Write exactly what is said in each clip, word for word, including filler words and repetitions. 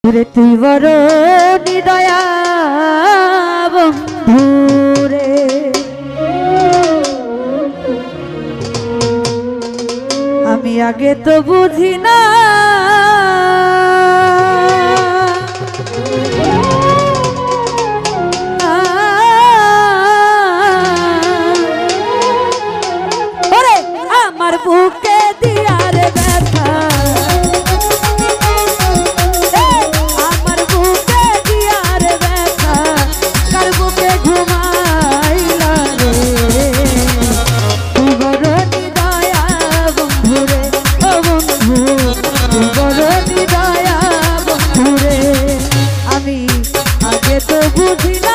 রে তুই বড় নিদয়া বন্ধুরে আমি আগে তো বুঝি না আমার বুকে দিয়া রে ব্যথা আমার বুকে দিয়া রে ব্যথা কার বুকে ঘুমাইলা রে তুই বড় নিদয়া বন্ধুরে ও বন্ধু তুই বড় নিদয়া বন্ধুরে আমি আগে তো বুঝি না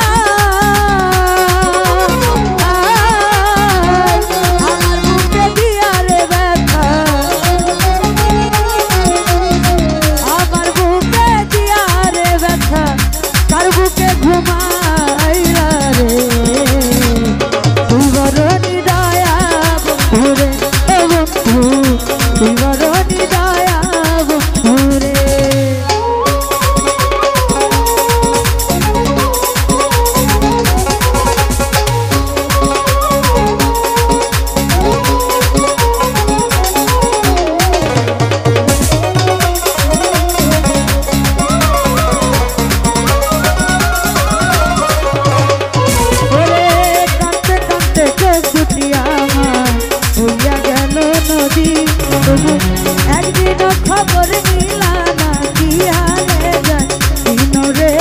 একদিন খবর নিলা না কি হালে যায় দিন রে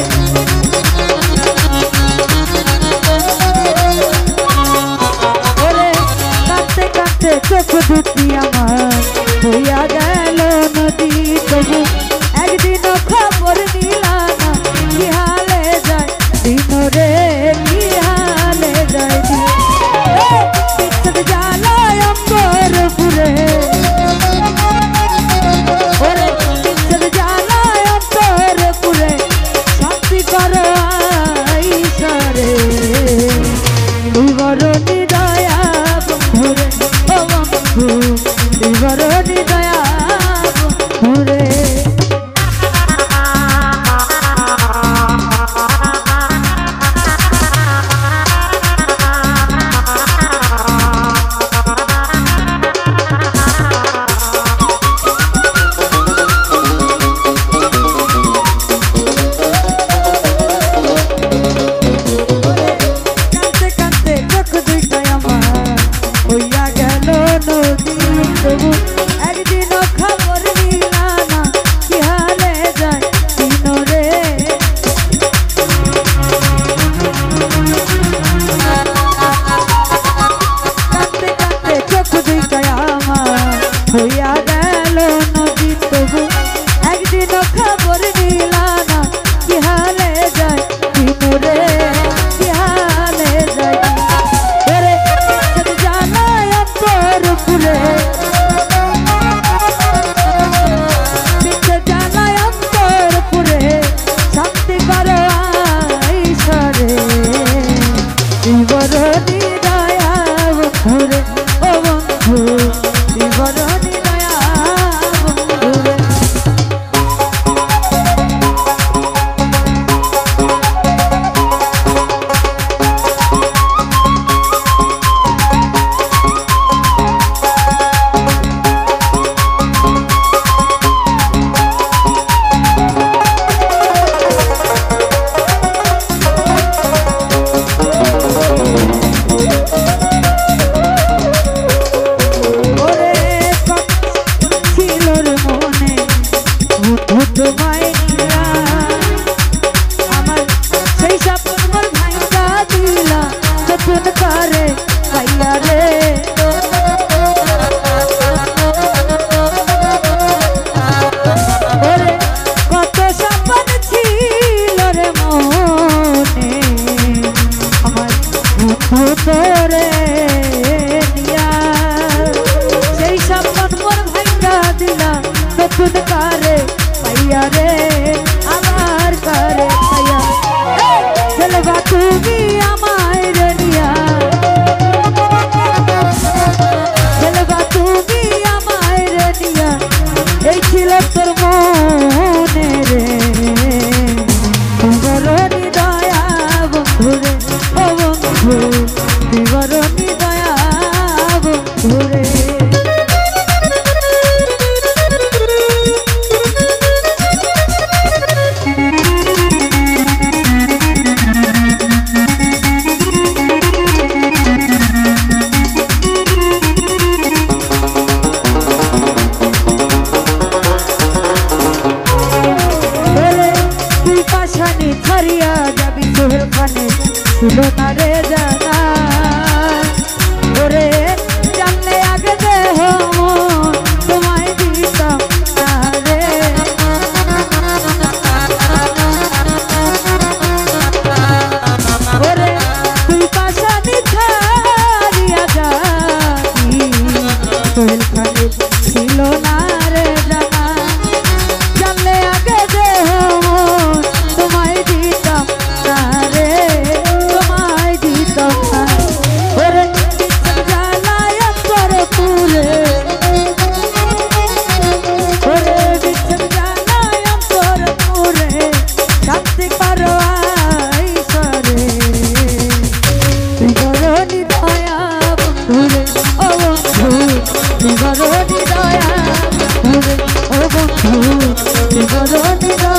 ওরে কাঁদতে কাঁদতে চোখ দুটি আমার হইয়া গেল নদী তবু একদিন খবর নিলা না কি হালে যায় দিন রে কি হালে যায় দিন জ্বালায় অন্তর পুরে একদিন খবর নিলা না কি হালে যায় দিন রে কাঁদতে কাঁদতে চোখ দুইটায় আমার হইয়া গেল নদী তবু একদিন খবর নিলা না কি হালে যায় দিন রে কি হালে যায় রে জানায় অন্তর ফুলে আমার সেই স্বপ্ন মোর ভাঙা দিলা যতন করে পাইয়া রে ওরে কত স্বপ্ন ছিল রে মনে আমার তোরে নিয়া সেই স্বপ্ন মোর ভাঙা দিলা যতন করে পাইয়া রে আমার করে পাইয়া চলবা তুমি আমায় নিয়া চলবা তুমি আমায় নিয়া এই ছিল তোর মনে রে হারিয়া যাবি সোহেল খানে ছিল না রে জানা ওরে জানলে আগে দেহ তোমায় দিতাম না রে ওরে তুই পাশানি ছাড়িয়া যাবি সোহেল খানে ছিল না রে জানা জানলে আগে দেহ তোমায় দিতাম না রে তোমায় দিতাম না ওরে জ্বালায় অন্তর পুরে ওরে বিচ্ছেদ জ্বালায় অন্তর পুরে শান্তি করো আইসরে তুই বড় নিদয়া বন্ধুরে ও বন্ধু তুই বড় নিদয়া বন্ধুরে ও বন্ধু তুই বড় নিদয়া